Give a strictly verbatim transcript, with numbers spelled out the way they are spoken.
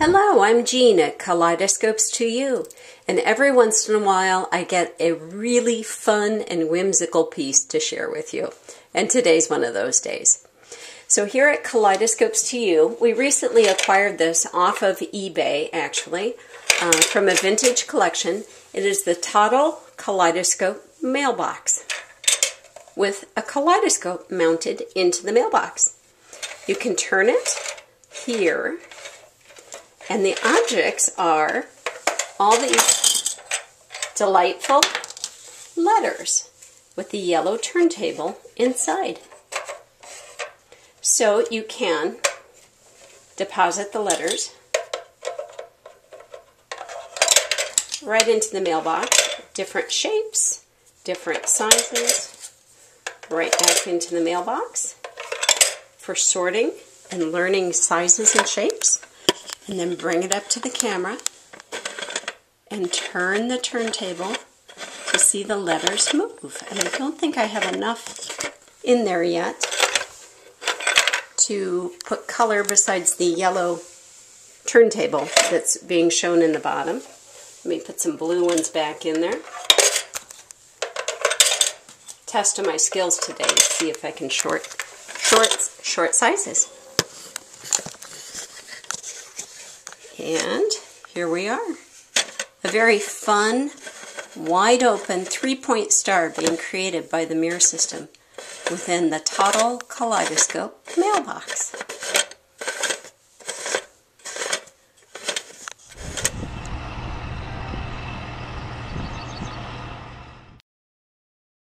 Hello, I'm Jean at Kaleidoscopes to You, and every once in a while I get a really fun and whimsical piece to share with you, and today's one of those days. So here at Kaleidoscopes to You, we recently acquired this off of eBay, actually, uh, from a vintage collection. It is the Toddle Kaleidoscope Mailbox with a kaleidoscope mounted into the mailbox. You can turn it here, and the objects are all these delightful letters with the yellow turntable inside. So you can deposit the letters right into the mailbox, different shapes, different sizes, right back into the mailbox for sorting and learning sizes and shapes. And then bring it up to the camera and turn the turntable to see the letters move. And I don't think I have enough in there yet to put color besides the yellow turntable that's being shown in the bottom. Let me put some blue ones back in there. Test of my skills today to see if I can short, short, short sizes. And here we are. A very fun, wide open three-point star being created by the mirror system within the Toddle Kaleidoscope mailbox.